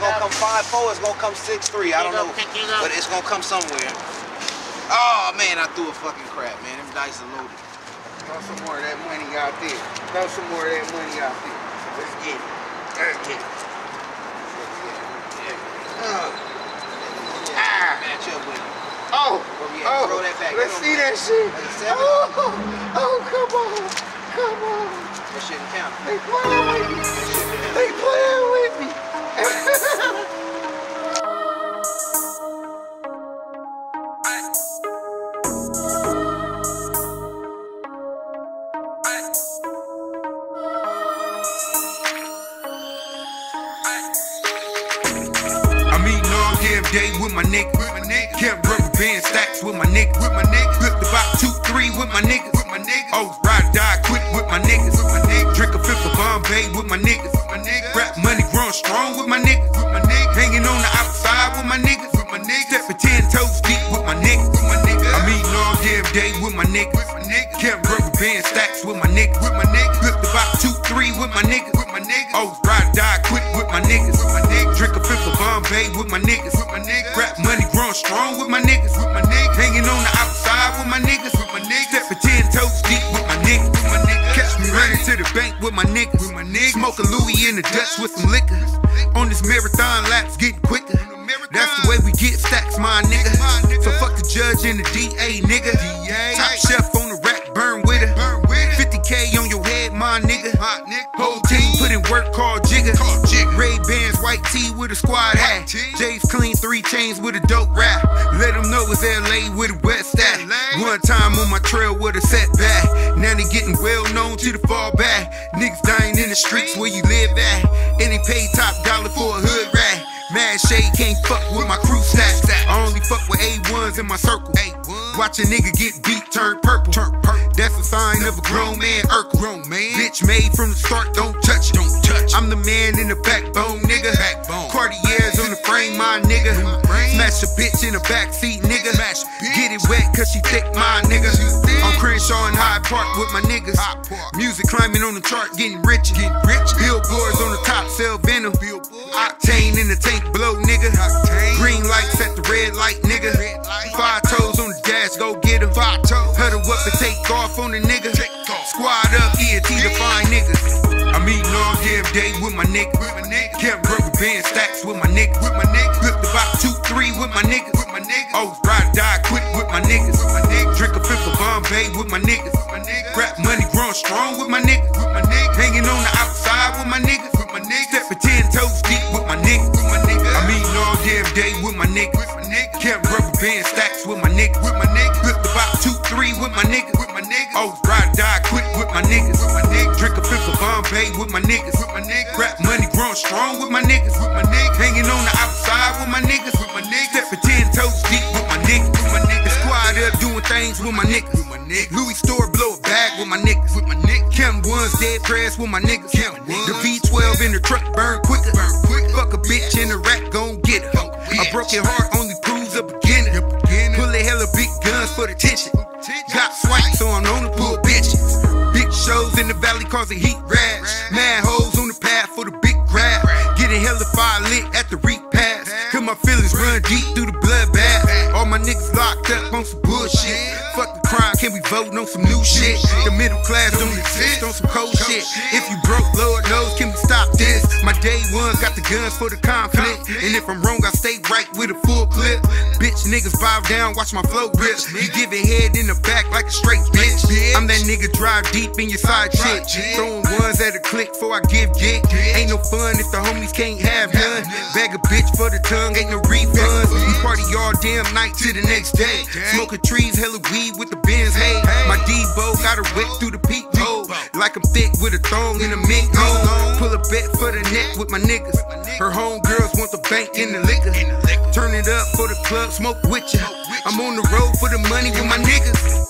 gonna come 5-4, it's gonna come 6-3. I don't know, but it's gonna come somewhere. Oh man, I threw a fucking crap, man. Them dice are loaded. Throw some more of that money out there. Throw some more of that money out there. Let's get it. Let's get it. Match up with it. Oh, throw that back. Let's see that shit. Oh, come on. Come on. That shouldn't count. They playing with me. They playing with me. I'm eating all damn day with my nigga. Kept rubber band stacks with my nigga. Flipped about 2-3 with my niggas. Always ride or die quick with my niggas. Drink a fifth of Bombay with my niggas. Rap money growing strong with my niggas. Hanging on the outside with my niggas. Stepping 10 toes deep with my niggas. I'm eating all damn day with my niggas. Kept rubber band stacks with my niggas. Flipped about 2-3 with my niggas. Always ride or die quick with my niggas. Drink a fifth of Bombay with my niggas. Rap money growing strong with my niggas. Hanging on the outside with my niggas. Stepping 10 toes deep with my niggas. Catch me running to the bank with my niggas. Smoking Louis in the Dutch with some liquor. On this marathon laps getting quicker. That's the way we get stacks, my nigga. So fuck the judge and the DA, nigga. Top chef on the rack, burn with her. 50K on your head, my nigga. Whole team put in work called Jigga. Ray-Bans, white tee with a squad hat. J's clean, 3 chains with a dope rap. Let them know it's LA with a wet stack. One time on my trail with a setback. Now they getting well known to the fall back. Niggas dying in the streets where you live at. And they pay top dollar for a hood rat. Mad shade can't fuck with my crew stacks. I only fuck with A1s in my circle. Watch a nigga get beat, turn purple. That's a sign of a grown man, Urkel. Bitch made from the start, don't touch it. I'm the man in the backbone, nigga. Cartier's on the frame, my nigga. Smash a bitch in the backseat, nigga. Get it wet cause she thick, my nigga. I'm Crenshaw in Hyde Park with my niggas. Music climbing on the chart, getting richer. Billboards on the top, sell venom. Octane in the tank below, nigga. Green lights at the red light, nigga. 5 toes on the dash, go get 'em. Huddle up and take off on the nigga. Squad up, ET to find niggas. I'm eating all damn day with my nigga. Kept rubber band stacks with my nigga. Flipped about 2-3 with my niggas. Always ride or die quick with my niggas. Drink a fifth of Bombay with my niggas. Rap money growing strong with my niggas. Hanging on the outside with my niggas. Stepping 10 toes deep with my niggas. I'm eating all damn day with my niggas. Kept rubber band stacks with my niggas. Flipped about 2-3 with my niggas. Always ride or die quick with my niggas. Drink a fifth of Bombay with my niggas. Rap money growing strong with my niggas. Hanging on the outside with my niggas. Stepping 10 toes deep with my niggas. The squad up doing things with my niggas. Louis store blow a bag with my niggas. Chem ones dead press with my niggas. The V12 in the truck burn quicker. Fuck a bitch in the rack, gon' get her. A broken heart only proves a beginner. Pull a hella big guns for the tension. Got swipes, so I'm known to pull bitches. Big shows in the valley causing heat rash. Mad hoes on the path for the big grab. Getting hella fire lit at the repass. Cause my feelings run deep through the bloodbath. All my niggas locked up on some bullshit. Fuck the crime, can we vote on some new shit? The middle class don't exist on some cold shit. If you broke, Lord knows, can we stop this? My day ones got the guns for the conflict. And if I'm wrong, I stay right with a full clip. Bitch niggas bow down, watch my flow rip. You giving head in the back like a straight bitch. I'm that nigga drive deep in your side chick. Throwing ones at a click before I give dick. Ain't no fun if the homies can't have none. Bag a bitch for the tongue, ain't no refunds. We party all damn night to the next day. Smoking trees, hella weed with the Benz, hey. My Debo got a whip through the peephole. Like I'm thick with a thong in a mink hole. Pull a bet for the neck with my niggas. Her homegirls want the bank in the liquor. Turn it up for the club, smoke with ya. I'm on the road for the money with my niggas.